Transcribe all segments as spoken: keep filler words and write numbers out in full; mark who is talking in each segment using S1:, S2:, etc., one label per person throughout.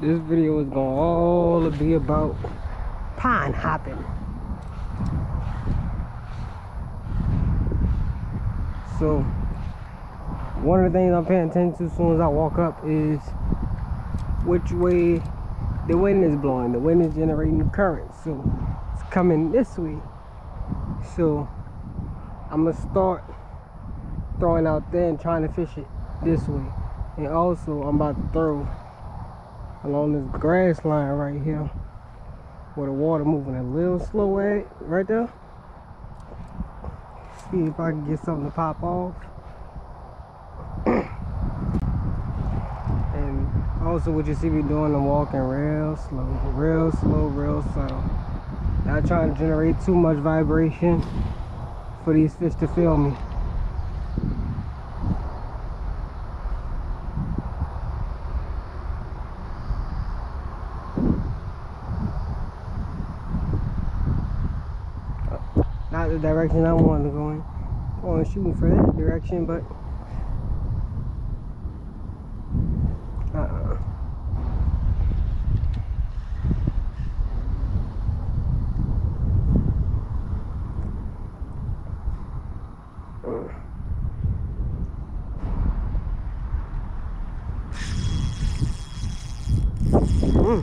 S1: this video is gonna all be about pine hopping. So one of the things I'm paying attention to as soon as I walk up is which way the wind is blowing. The wind is generating current, so it's coming this way. So I'm gonna start throwing out there and trying to fish it this way. And also I'm about to throw along this grass line right here where the water moving a little slow at right there. See if I can get something to pop off. And also what you see me doing, I'm walking real slow, real slow, real slow. Not trying to generate too much vibration for these fish to feel me. Not the direction I wanted to go in. I was shooting for that direction, but uh-uh. Mm.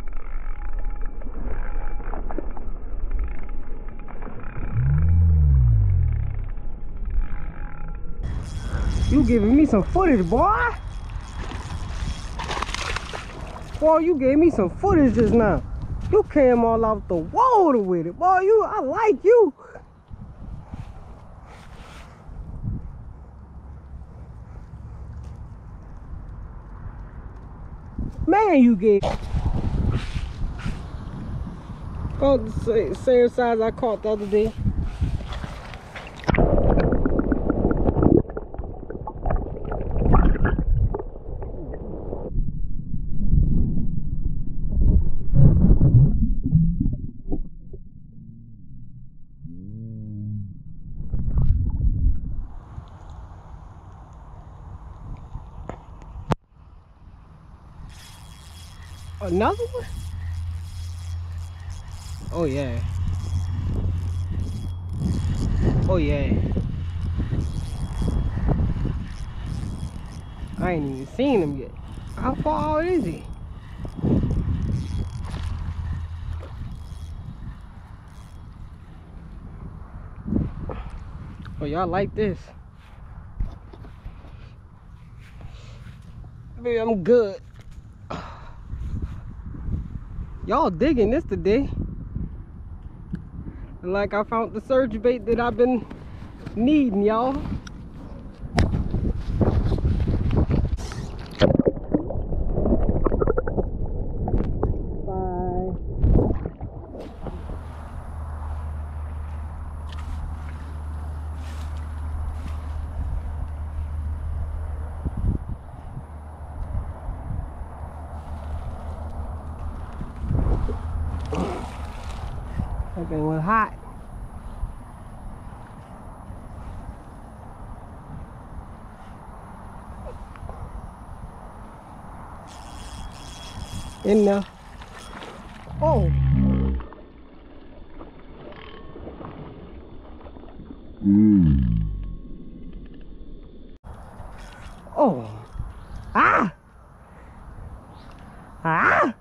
S1: You giving me some footage, boy. Boy, you gave me some footage just now. You came all out the water with it. Boy, you, I like you. Man, you gave. Oh, the same size I caught the other day. Another one? Oh yeah. Oh yeah. I ain't even seen him yet. How far out is he? Oh, y'all like this? Baby, I'm good. Y'all digging this today. Like I found the surge bait that I've been needing, y'all. That thing was hot. In there. Oh. Mm. Oh. Ah. Ah.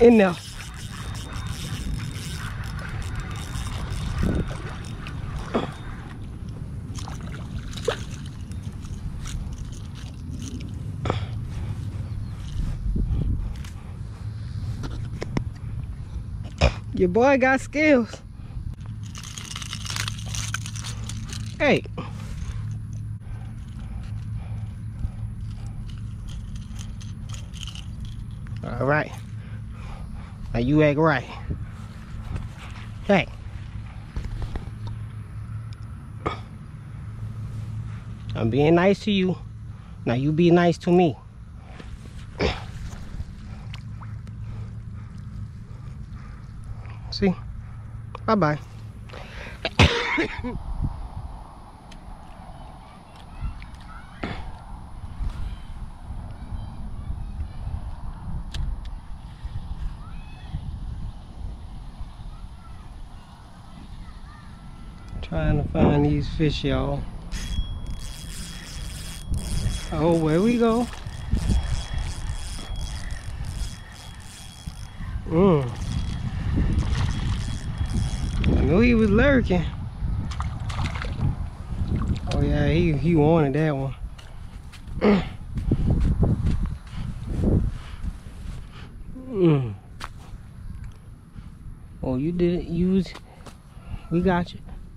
S1: In there. Your boy got skills. Hey. All right. Now you act right. Hey. I'm being nice to you. Now you be nice to me. See? Bye-bye. Trying to find these fish, y'all. Oh, where we go? Mm. I knew he was lurking. Oh yeah, he he wanted that one. Mm. Oh, you didn't use. We got you.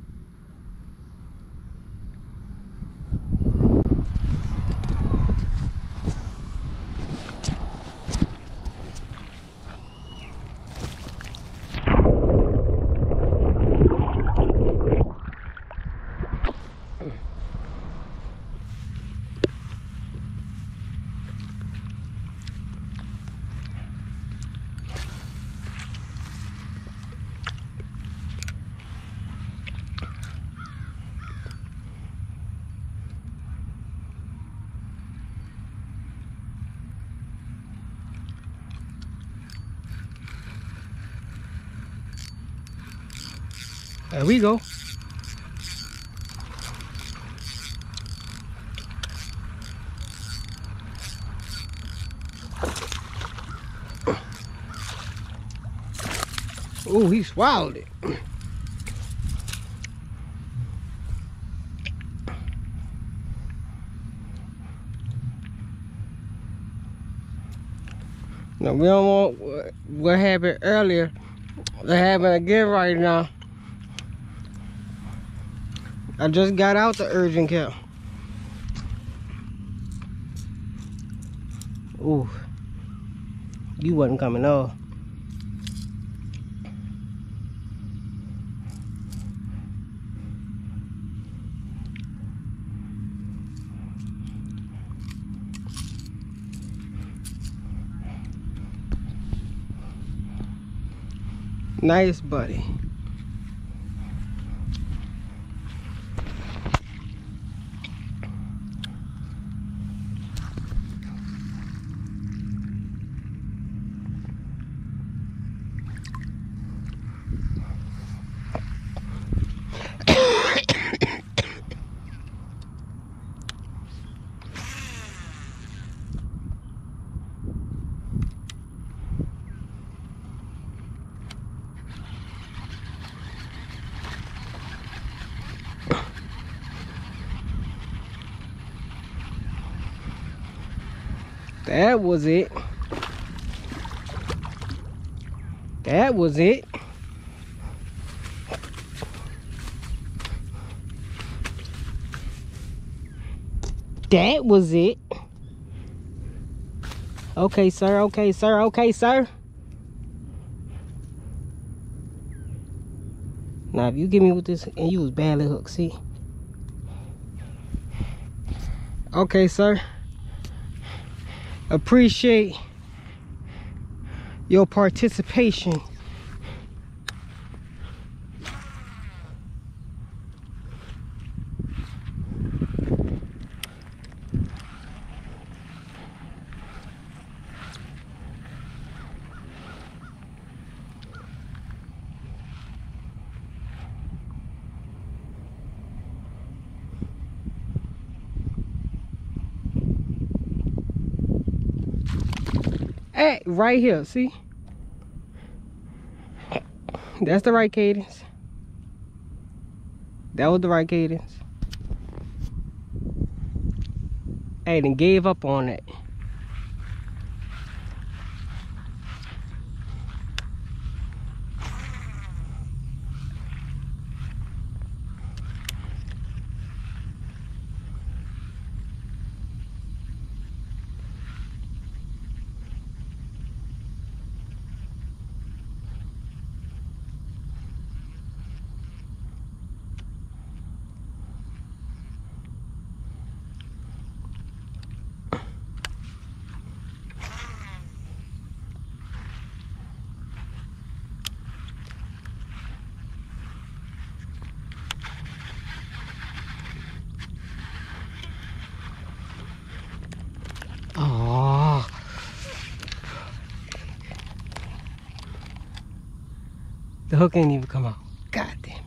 S1: There we go. Oh, he swallowed it. Now we don't want what, what happened earlier to happen again right now. I just got out the urgent care. Ooh, you wasn't coming up. Nice, buddy. That was it. That was it. That was it. Okay, sir. Okay, sir. Okay, sir. Now, if you give me with this and you was badly hooked, see? Okay, sir. Appreciate your participation. Hey, right here, see? That's the right cadence. That was the right cadence. Hey, then gave up on it. Oh, the hook ain't even come out. God damn.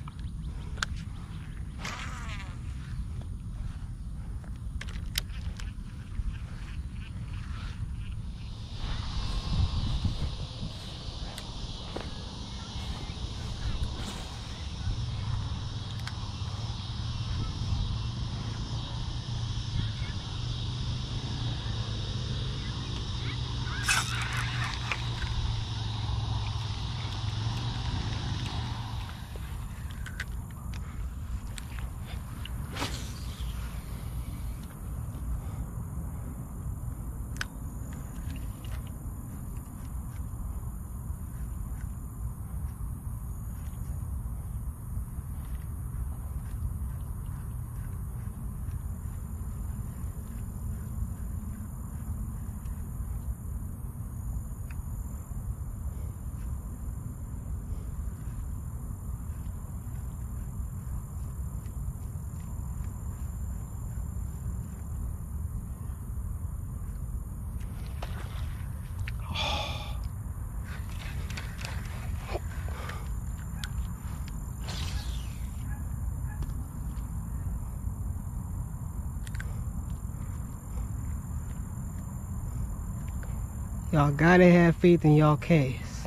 S1: Y'all gotta have faith in y'all cast.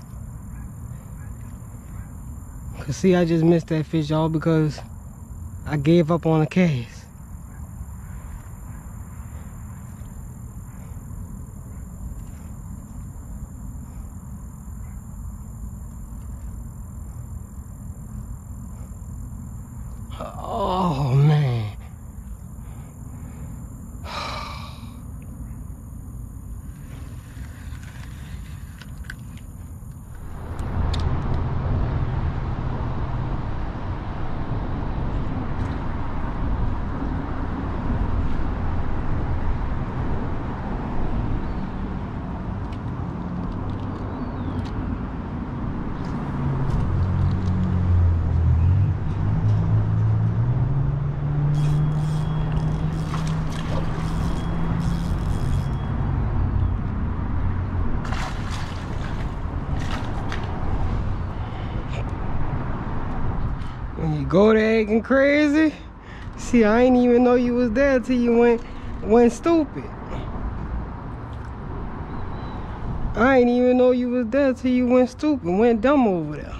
S1: Cause see, I just missed that fish, y'all, because I gave up on the cast. Oh man. When you go there acting crazy, see, I ain't even know you was there till you went went stupid. I ain't even know you was there till you went stupid, went dumb over there.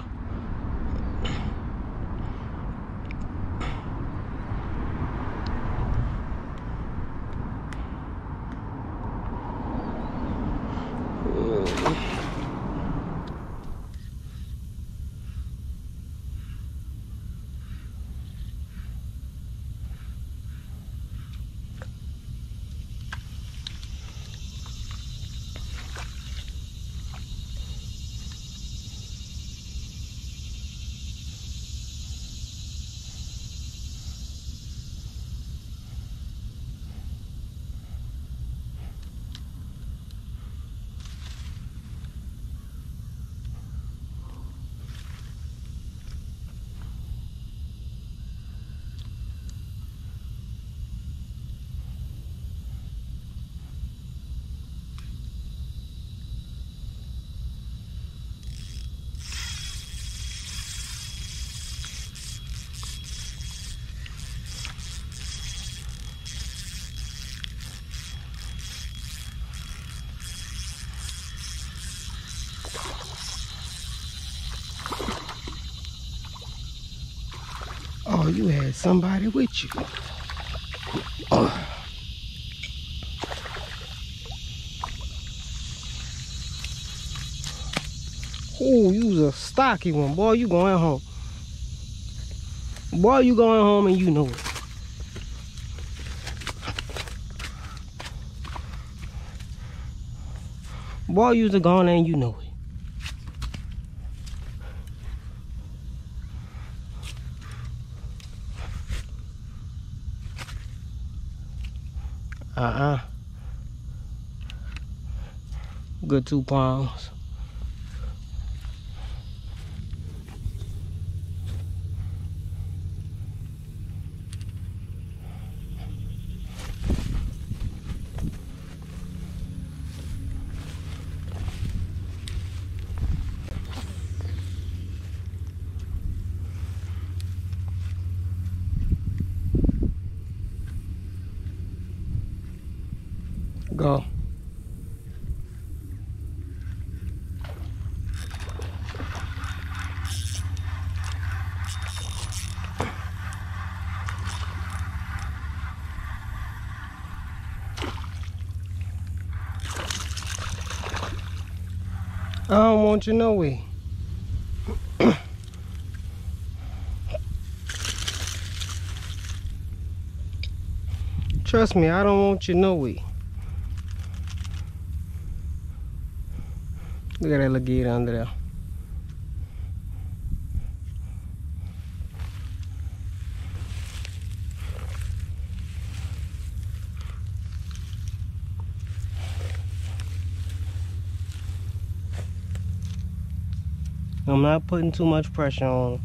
S1: you had somebody with you. Oh, you was a stocky one. Boy, you going home. Boy, you going home and you know it. Boy, you was a goner and you know it. Uh-uh. Good two pounds. Go. I don't want you no way. Trust me, I don't want you no way. Look at that little gator under there. I'm not putting too much pressure on him.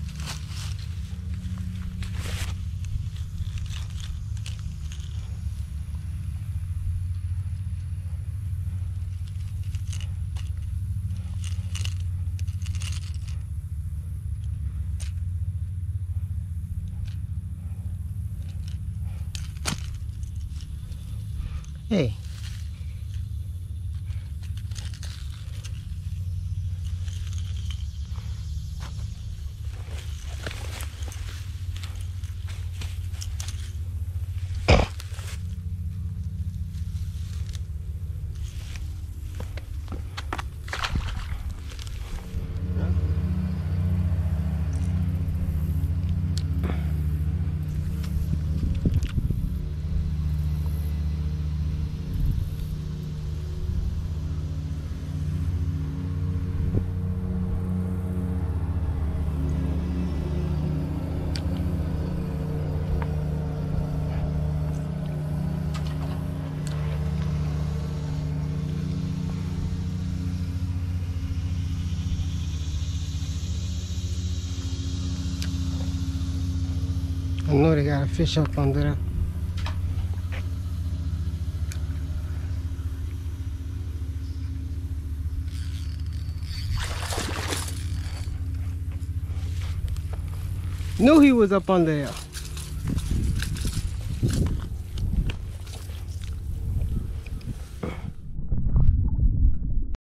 S1: Hey. I know they got a fish up under there. Knew he was up under there.